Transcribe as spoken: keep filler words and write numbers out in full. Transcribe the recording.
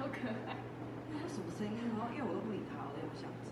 可爱。 他什么声音？然后因为我都不理他，我都不想